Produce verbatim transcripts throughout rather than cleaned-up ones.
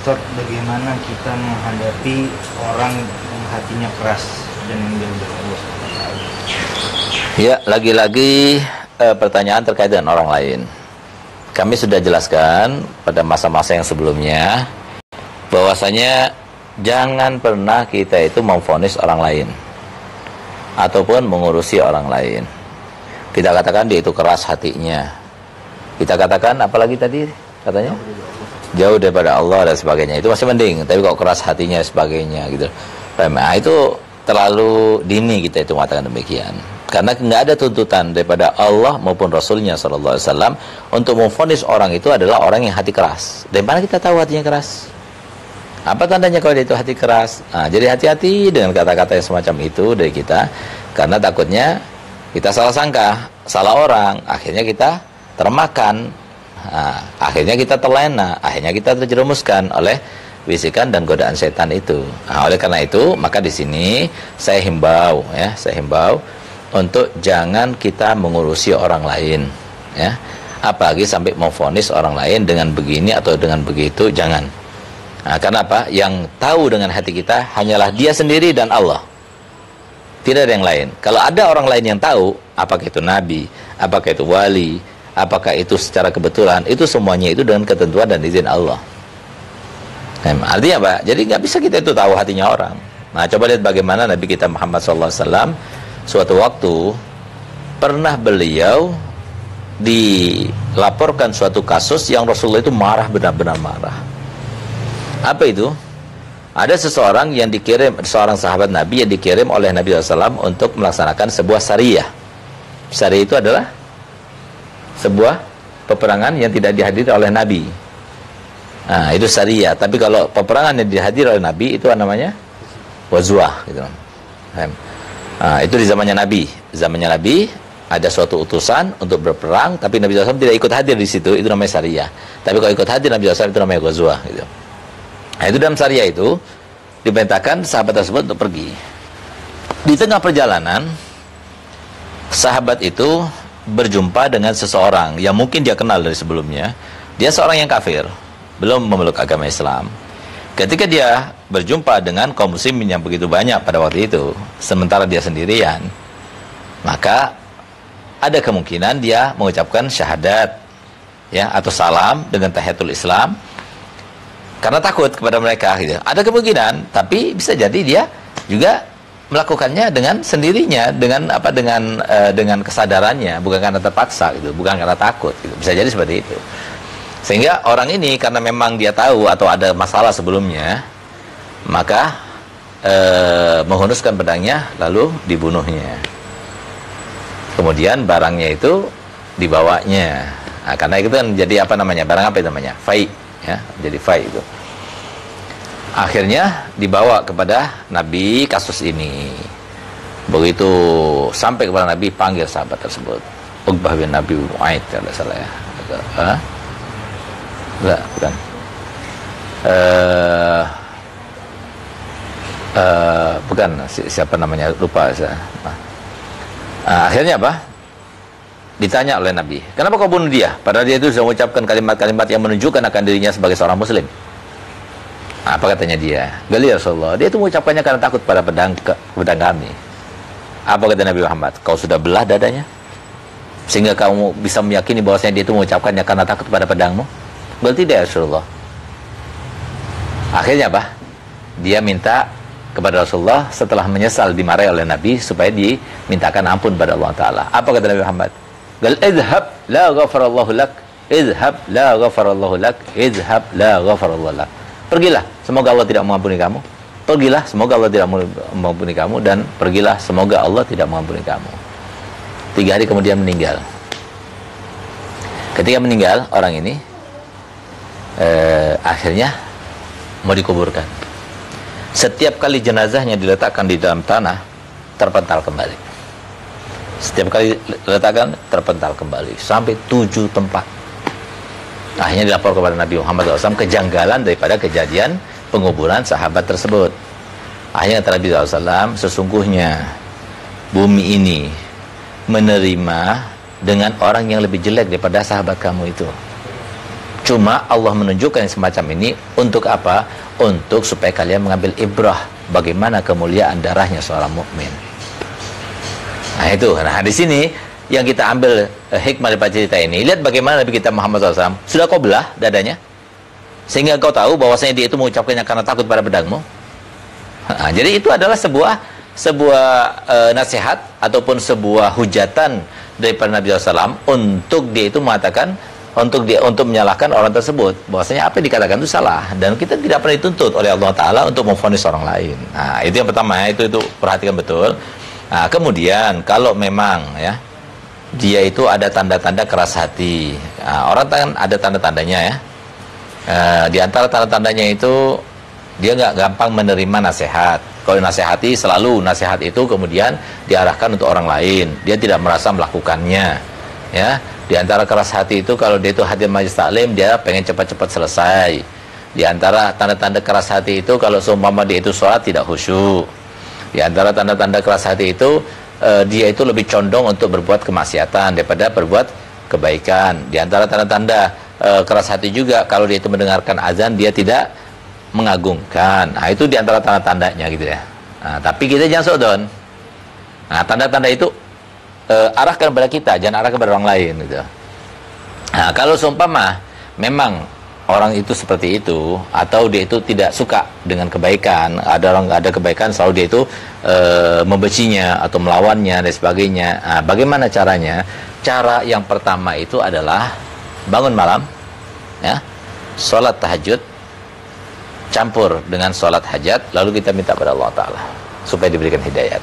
Ustaz, bagaimana kita menghadapi orang yang hatinya keras dan yang jauh dari Allah subhanahu wa taala? Ya, lagi-lagi eh, pertanyaan terkait dengan orang lain. Kami sudah jelaskan pada masa-masa yang sebelumnya bahwasanya jangan pernah kita itu memvonis orang lain ataupun mengurusi orang lain. Kita katakan dia itu keras hatinya. Kita katakan apalagi tadi katanya? Jauh daripada Allah dan sebagainya. Itu masih mending. Tapi kok keras hatinya dan sebagainya gitu. Nah, itu terlalu dini kita itu mengatakan demikian. Karena nggak ada tuntutan daripada Allah maupun Rasulnya Sallallahu Alaihi Wasallam untuk memvonis orang itu adalah orang yang hati keras. Dari mana kita tahu hatinya keras? Apa tandanya kalau dia itu hati keras? Nah, jadi hati-hati dengan kata-kata yang semacam itu dari kita, karena takutnya kita salah sangka, salah orang, akhirnya kita termakan, nah, akhirnya kita terlena, akhirnya kita terjerumuskan oleh bisikan dan godaan setan itu. Nah, oleh karena itu, maka di sini saya himbau, ya, saya himbau untuk jangan kita mengurusi orang lain, ya, apalagi sampai memvonis orang lain dengan begini atau dengan begitu, jangan. Nah, karena apa? Yang tahu dengan hati kita hanyalah dia sendiri dan Allah. Tidak ada yang lain. Kalau ada orang lain yang tahu, apakah itu nabi, apakah itu wali, apakah itu secara kebetulan, itu semuanya itu dengan ketentuan dan izin Allah. Nah, artinya apa? Jadi nggak bisa kita itu tahu hatinya orang. Nah, coba lihat bagaimana Nabi kita Muhammad shallallahu alaihi wasallam suatu waktu pernah beliau dilaporkan suatu kasus yang Rasulullah itu marah, benar-benar marah. Apa itu? Ada seseorang yang dikirim, seorang sahabat Nabi yang dikirim oleh Nabi shallallahu alaihi wasallam untuk melaksanakan sebuah syariah. Syariah itu adalah sebuah peperangan yang tidak dihadiri oleh Nabi. Nah, itu syariah. Tapi kalau peperangan yang dihadiri oleh Nabi itu namanya ghazwah gitu. Nah, itu di zamannya Nabi. Zamannya Nabi ada suatu utusan untuk berperang, tapi Nabi shallallahu alaihi wasallam tidak ikut hadir di situ, itu namanya syariah. Tapi kalau ikut hadir Nabi shallallahu alaihi wasallam itu namanya ghazwah gitu. Nah, itu dalam syariah itu diperintahkan sahabat tersebut untuk pergi. Di tengah perjalanan, sahabat itu berjumpa dengan seseorang yang mungkin dia kenal dari sebelumnya. Dia seorang yang kafir, belum memeluk agama Islam. Ketika dia berjumpa dengan kaum muslimin yang begitu banyak pada waktu itu, sementara dia sendirian, maka ada kemungkinan dia mengucapkan syahadat, ya, atau salam dengan tahiyatul Islam karena takut kepada mereka gitu. Ada kemungkinan, tapi bisa jadi dia juga melakukannya dengan sendirinya, dengan apa dengan uh, dengan kesadarannya, bukan karena terpaksa gitu, bukan karena takut gitu. Bisa jadi seperti itu. Sehingga orang ini karena memang dia tahu atau ada masalah sebelumnya, maka uh, menghunuskan pedangnya lalu dibunuhnya. Kemudian barangnya itu dibawanya. Nah, karena itu kan jadi apa namanya? Barang apa itu namanya? Fai, ya, jadi fai itu. Akhirnya dibawa kepada Nabi kasus ini. Begitu sampai kepada Nabi, panggil sahabat tersebut. Uqbah bin Nabi Mu'aid kalau salah ya. Hah? Enggak, bukan. Uh, uh, bukan si, siapa namanya, lupa saya. Nah, uh, akhirnya apa? Ditanya oleh Nabi, kenapa kau bunuh dia? Padahal dia itu sudah mengucapkan kalimat-kalimat yang menunjukkan akan dirinya sebagai seorang muslim. Apa katanya dia? Gali ya Rasulullah, dia itu mengucapkannya karena takut pada pedang, ke, pedang kami. Apa kata Nabi Muhammad? Kau sudah belah dadanya? Sehingga kamu bisa meyakini bahwasanya dia itu mengucapkannya karena takut pada pedangmu? Berarti tidak ya Rasulullah. Akhirnya apa? Dia minta kepada Rasulullah setelah menyesal dimarahi oleh Nabi supaya dimintakan ampun pada Allah Ta'ala. Apa kata Nabi Muhammad? Gal idhab la ghafarallahu lak, idhab la ghafarallahu lak, idhab la ghafarallahu lak. Pergilah, semoga Allah tidak mengampuni kamu. Pergilah, semoga Allah tidak mengampuni kamu. Dan pergilah, semoga Allah tidak mengampuni kamu. Tiga hari kemudian meninggal. Ketika meninggal orang ini, Eh, akhirnya mau dikuburkan. Setiap kali jenazahnya diletakkan di dalam tanah, terpental kembali. Setiap kali diletakkan, terpental kembali sampai tujuh tempat. Akhirnya dilapor kepada Nabi Muhammad shallallahu alaihi wasallam kejanggalan daripada kejadian penguburan sahabat tersebut. Akhirnya kata Nabi shallallahu alaihi wasallam, sesungguhnya bumi ini menerima dengan orang yang lebih jelek daripada sahabat kamu itu. Cuma Allah menunjukkan yang semacam ini untuk apa? Untuk supaya kalian mengambil ibrah bagaimana kemuliaan darahnya seorang mukmin. Nah itu, nah di sini yang kita ambil eh, hikmah dari cerita ini. Lihat bagaimana Nabi kita Muhammad shallallahu alaihi wasallam sudah kau belah dadanya, sehingga kau tahu bahwasanya dia itu mengucapkannya karena takut pada pedangmu. Nah, jadi itu adalah sebuah sebuah e, nasihat ataupun sebuah hujatan daripada Nabi shallallahu alaihi wasallam untuk dia itu mengatakan, untuk dia untuk menyalahkan orang tersebut bahwasanya apa yang dikatakan itu salah, dan kita tidak pernah dituntut oleh Allah Taala untuk memvonis orang lain. Nah, itu yang pertama, itu itu perhatikan betul. Nah, kemudian kalau memang ya dia itu ada tanda-tanda keras hati, nah, orang kan ada tanda-tandanya ya. E, di antara tanda-tandanya itu dia nggak gampang menerima nasihat. Kalau nasihati selalu nasihat itu kemudian diarahkan untuk orang lain, dia tidak merasa melakukannya ya. Di antara keras hati itu kalau dia itu hadir majelis taklim, dia pengen cepat-cepat selesai. Di antara tanda-tanda keras hati itu kalau seumpama dia itu sholat tidak khusyuk. Di antara tanda-tanda keras hati itu eh, dia itu lebih condong untuk berbuat kemaksiatan daripada berbuat kebaikan. Di antara tanda-tanda eh, keras hati juga kalau dia itu mendengarkan azan dia tidak mengagungkan. Nah, itu di antara tanda-tandanya gitu ya. Nah, tapi kita jangan sodon. Nah, tanda-tanda itu Uh, arahkan kepada kita, jangan arahkan kepada orang lain gitu. Nah, kalau seumpama memang orang itu seperti itu, atau dia itu tidak suka dengan kebaikan, ada orang ada kebaikan selalu dia itu uh, membencinya atau melawannya dan sebagainya. Nah, bagaimana caranya? Cara yang pertama itu adalah bangun malam ya, sholat tahajud campur dengan sholat hajat, lalu kita minta pada Allah Ta'ala supaya diberikan hidayat.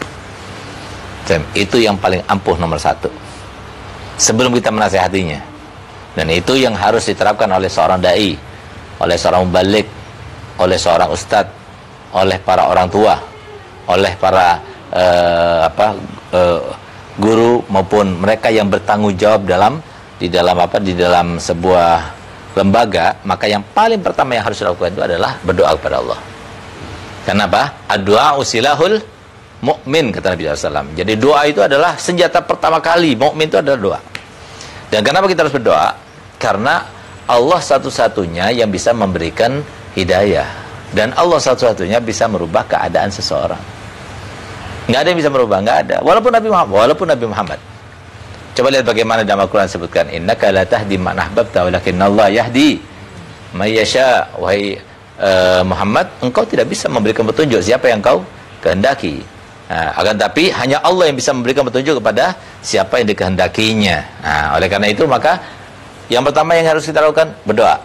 Itu yang paling ampuh nomor satu sebelum kita menasihatinya, dan itu yang harus diterapkan oleh seorang dai, oleh seorang mubalik, oleh seorang ustadz, oleh para orang tua, oleh para uh, apa uh, guru maupun mereka yang bertanggung jawab dalam di dalam apa di dalam sebuah lembaga. Maka yang paling pertama yang harus dilakukan itu adalah berdoa kepada Allah. Kenapa? Ad-du'a usilahul mukmin, kata Nabi shallallahu alaihi wasallam. Jadi doa itu adalah senjata pertama kali mukmin, itu adalah doa. Dan kenapa kita harus berdoa? Karena Allah satu-satunya yang bisa memberikan hidayah, dan Allah satu-satunya bisa merubah keadaan seseorang. Nggak ada yang bisa merubah, nggak ada. Walaupun Nabi Muhammad, walaupun Nabi Muhammad. Coba lihat bagaimana dalam Al-Quran sebutkan, innaka la tahdi man ahbabta walakinnallaha yahdi may yasha. Wahai uh, Muhammad, engkau tidak bisa memberikan petunjuk siapa yang kau kehendaki. Nah, akan tapi hanya Allah yang bisa memberikan petunjuk kepada siapa yang dikehendakinya. Nah, oleh karena itu maka yang pertama yang harus kita lakukan berdoa.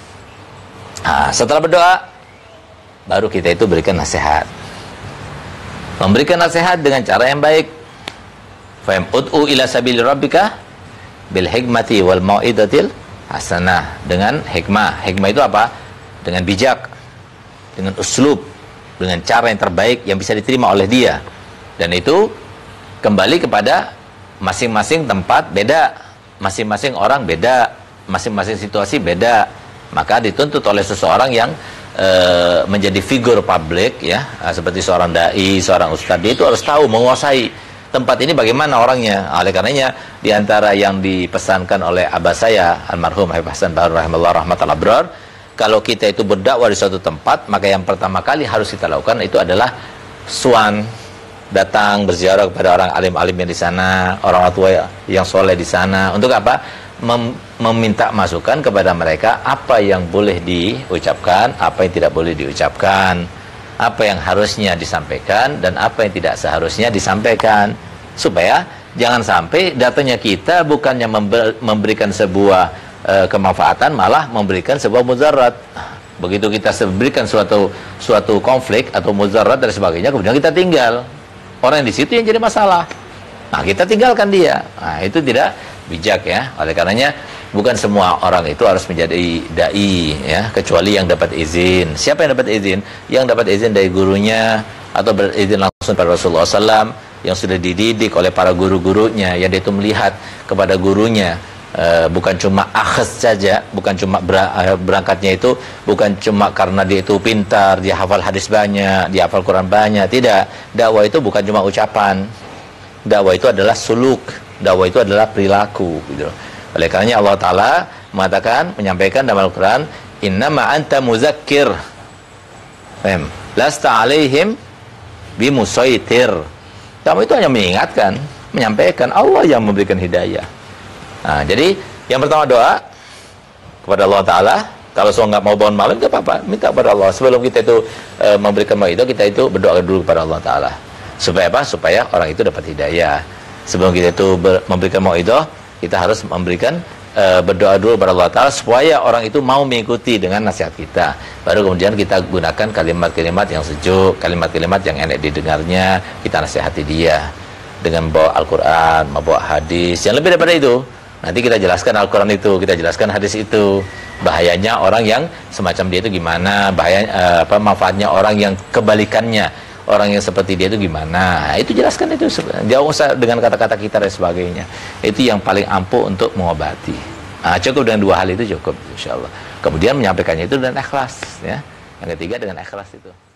Nah, setelah berdoa baru kita itu berikan nasihat. Memberikan nasihat dengan cara yang baik. Fa'im ud'u ila sabili rabbika bil hikmati wal mau'izatil hasanah, dengan hikmah. Hikmah itu apa? Dengan bijak, dengan uslub, dengan cara yang terbaik yang bisa diterima oleh dia. Dan itu kembali kepada masing-masing tempat beda, masing-masing orang beda, masing-masing situasi beda. Maka dituntut oleh seseorang yang e, menjadi figur publik ya, seperti seorang dai, seorang ustadz, dia itu harus tahu menguasai tempat ini bagaimana orangnya. Oleh karenanya di antara yang dipesankan oleh abah saya almarhum Habib Hasan Bahar rahimahullah rahmatal abrar, kalau kita itu berdakwah di suatu tempat, maka yang pertama kali harus kita lakukan itu adalah suan, datang berziarah kepada orang alim-alim yang di sana, orang tua yang soleh di sana. Untuk apa? Mem meminta masukan kepada mereka apa yang boleh diucapkan, apa yang tidak boleh diucapkan, apa yang harusnya disampaikan dan apa yang tidak seharusnya disampaikan, supaya jangan sampai datangnya kita bukannya memberikan sebuah e, kemanfaatan, malah memberikan sebuah mudarat. Begitu kita berikan suatu suatu konflik atau mudarat dan sebagainya, kemudian kita tinggal, orang yang di situ yang jadi masalah. Nah, kita tinggalkan dia. Nah, itu tidak bijak ya. Oleh karenanya bukan semua orang itu harus menjadi dai ya, kecuali yang dapat izin. Siapa yang dapat izin? Yang dapat izin dari gurunya atau berizin langsung pada Rasulullah shallallahu alaihi wasallam, yang sudah dididik oleh para guru-gurunya, yang dia itu melihat kepada gurunya. Uh, bukan cuma akhaz saja, bukan cuma berangkatnya itu bukan cuma karena dia itu pintar, dia hafal hadis banyak, dia hafal Quran banyak. Tidak, dakwah itu bukan cuma ucapan, dakwah itu adalah suluk, dakwah itu adalah perilaku gitu. Oleh karenanya Allah Ta'ala mengatakan, menyampaikan dalam Al-Quran, innama anta muzakkir, Fem. lasta alaihim bimusaitir. Kamu itu hanya mengingatkan, menyampaikan, Allah yang memberikan hidayah. Nah, jadi yang pertama doa kepada Allah Ta'ala. Kalau so nggak mau bangun malam, nggak apa-apa, minta kepada Allah. Sebelum kita itu e, memberikan mau itu, kita itu berdoa dulu kepada Allah Ta'ala. Supaya apa? Supaya orang itu dapat hidayah. Sebelum kita itu ber, memberikan mau itu, kita harus memberikan e, berdoa dulu kepada Allah Ta'ala supaya orang itu mau mengikuti dengan nasihat kita. Baru kemudian kita gunakan kalimat-kalimat yang sejuk, kalimat-kalimat yang enak didengarnya, kita nasihati dia dengan membawa Al-Quran, membawa hadis. Yang lebih daripada itu, nanti kita jelaskan Al-Quran itu, kita jelaskan hadis itu. Bahayanya orang yang semacam dia itu gimana, bahaya uh, apa manfaatnya orang yang kebalikannya, orang yang seperti dia itu gimana. Nah, itu jelaskan itu, jauh usah dengan kata-kata kita dan sebagainya. Itu yang paling ampuh untuk mengobati. Nah, cukup dengan dua hal itu cukup, insyaallah. Kemudian menyampaikannya itu dengan ikhlas, ya. Yang ketiga dengan ikhlas itu.